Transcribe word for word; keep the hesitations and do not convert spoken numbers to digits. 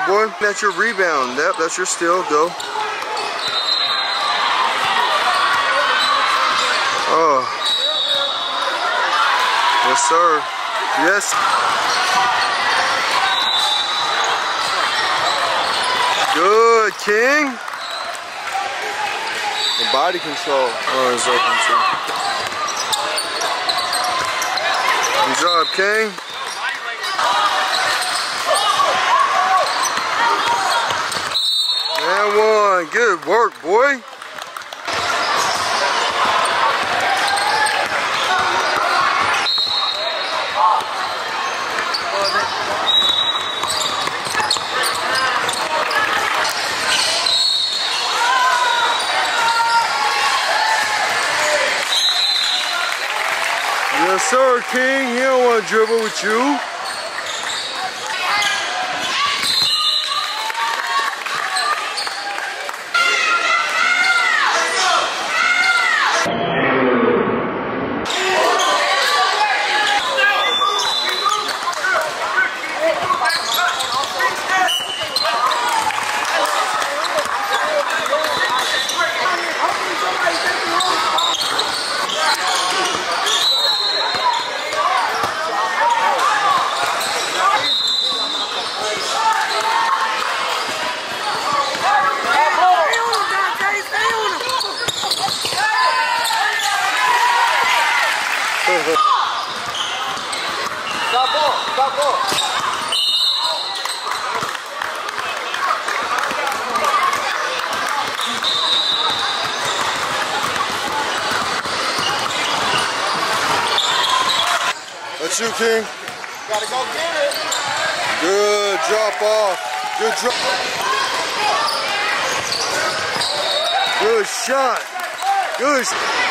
work, boy. That's your rebound. Yep, that's your steal. Go. Oh. Yes, sir. Yes. Good, King. The body control. Oh, it's open too. Good job, King. And one. Good work, boy. Yes, sir, King. He don't want to dribble with you. Stop ball, stop ball. That's you, King. Gotta go get it. Good drop off. Good drop. Good shot. Good.